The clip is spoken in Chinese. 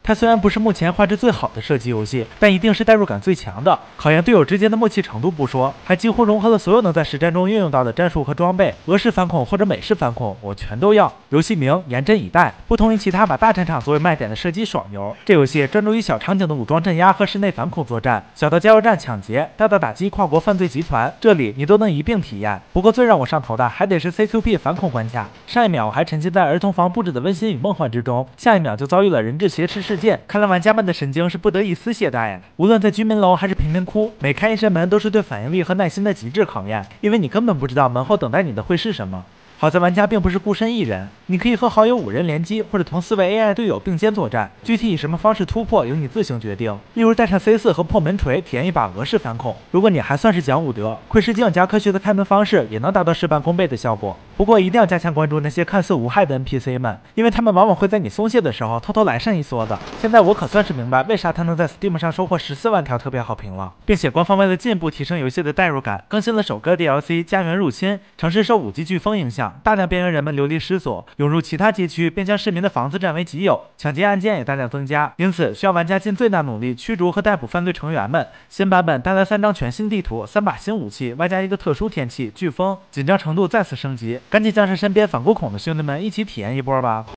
它虽然不是目前画质最好的射击游戏，但一定是代入感最强的。考验队友之间的默契程度不说，还几乎融合了所有能在实战中运用到的战术和装备。俄式反恐或者美式反恐，我全都要。游戏名严阵以待，不同于其他把大战场作为卖点的射击爽游，这游戏专注于小场景的武装镇压和室内反恐作战，小到加油站抢劫，大到打击跨国犯罪集团，这里你都能一并体验。不过最让我上头的还得是 CQB 反恐关卡，上一秒我还沉浸在儿童房布置的温馨与梦幻之中，下一秒就遭遇了人质挟持事件。看来玩家们的神经是不得一丝懈怠呀！无论在居民楼还是贫民窟，每开一扇门都是对反应力和耐心的极致考验，因为你根本不知道门后等待你的会是什么。好在玩家并不是孤身一人，你可以和好友5人联机，或者同4位 AI 队友并肩作战。具体以什么方式突破，由你自行决定。例如带上 C4 和破门锤，体验一把俄式反恐。如果你还算是讲武德，窥视镜加科学的开门方式，也能达到事半功倍的效果。不过一定要加强关注那些看似无害的 NPC 们，因为他们往往会在你松懈的时候偷偷来上一梭子。现在我可算是明白为啥他能在 Steam 上收获14万条特别好评了，并且官方为了进一步提升游戏的代入感，更新了首个 DLC 家园入侵。城市受5级飓风影响，大量边缘人们流离失所，涌入其他街区，并将市民的房子占为己有，抢劫案件也大量增加，因此需要玩家尽最大努力驱逐和逮捕犯罪成员们。新版本带来3张全新地图、3把新武器，外加一个特殊天气飓风，紧张程度再次升级。赶紧叫上身边反孤恐的兄弟们一起体验一波吧！